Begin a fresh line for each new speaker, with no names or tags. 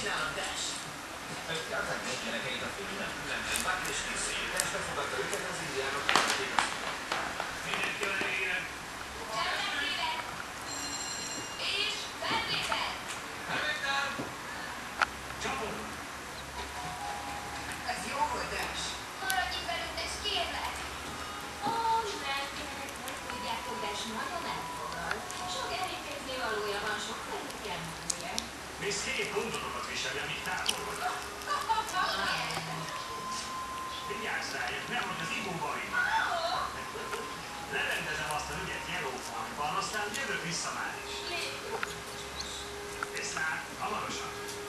csinálom, Dash?
Adták neki gyerekeit a filmben. Nem, Buck és Lizzie. Dash befogadta őket, az indiánok elmenték a filmet.
Mindenki a helyére.
Csendben! És felvétel!
Elvégtem! Csapunk!
Ez jó volt, Dash.
Maradj itt velünk, és kérlek! Ó, nem, gyerekek, hogy tudjátok, Dash nagyon elfoglal. Sok elintézni valója van, sok felül kell mennie.
Még szép gondolatokat viseli, amíg távol vagy. Vigyázz rájuk, nehogy az igóba vinni. Lerendezem azt a ügyet Yellowfordban, aztán jövök vissza már is. Viszlát, hamarosan.